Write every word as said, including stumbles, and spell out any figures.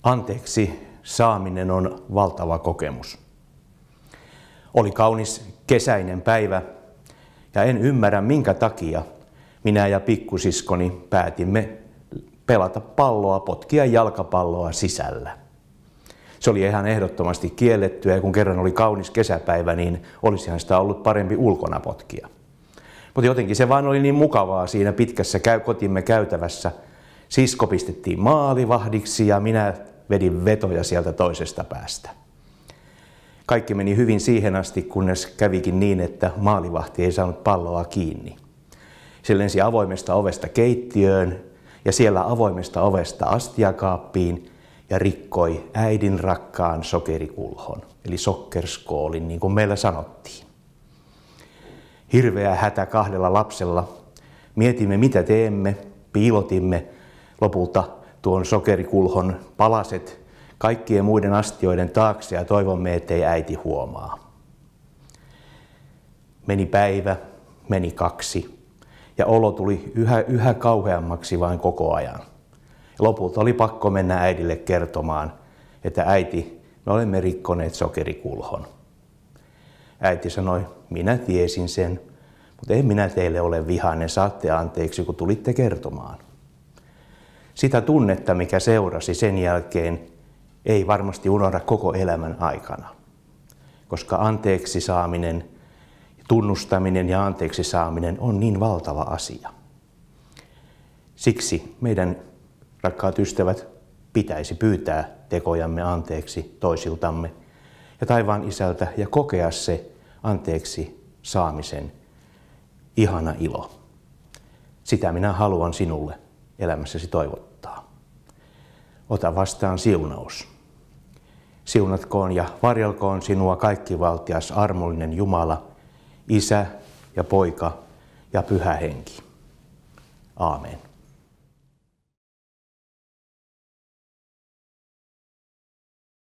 Anteeksi saaminen on valtava kokemus. Oli kaunis kesäinen päivä ja en ymmärrä minkä takia minä ja pikkusiskoni päätimme pelata palloa, potkia jalkapalloa sisällä. Se oli ihan ehdottomasti kiellettyä ja kun kerran oli kaunis kesäpäivä, niin olisihan sitä ollut parempi ulkona potkia. Mutta jotenkin se vaan oli niin mukavaa siinä pitkässä kotimme käytävässä. Sisko pistettiin maalivahdiksi ja minä vedin vetoja sieltä toisesta päästä. Kaikki meni hyvin siihen asti, kunnes kävikin niin, että maalivahti ei saanut palloa kiinni. Se lensi avoimesta ovesta keittiöön ja siellä avoimesta ovesta astiakaappiin ja rikkoi äidin rakkaan sokerikulhon, eli sockerskålin, niin kuin meillä sanottiin. Hirveä hätä kahdella lapsella. Mietimme, mitä teemme, piilotimme lopulta tuon sokerikulhon palaset kaikkien muiden astioiden taakse ja toivomme, ettei äiti huomaa. Meni päivä, meni kaksi ja olo tuli yhä, yhä kauheammaksi vain koko ajan. Ja lopulta oli pakko mennä äidille kertomaan, että äiti, me olemme rikkoneet sokerikulhon. Äiti sanoi, minä tiesin sen, mutta en minä teille ole vihainen, saatte anteeksi, kun tulitte kertomaan. Sitä tunnetta, mikä seurasi sen jälkeen, ei varmasti unohda koko elämän aikana. Koska anteeksi saaminen, tunnustaminen ja anteeksi saaminen on niin valtava asia. Siksi meidän, rakkaat ystävät, pitäisi pyytää tekojamme anteeksi toisiltamme ja taivaan Isältä ja kokea se anteeksi saamisen ihana ilo. Sitä minä haluan sinulle elämässäsi toivottaa. Ota vastaan siunaus. Siunatkoon ja varjelkoon sinua kaikkivaltias armollinen Jumala, Isä ja Poika ja Pyhä Henki. Aamen.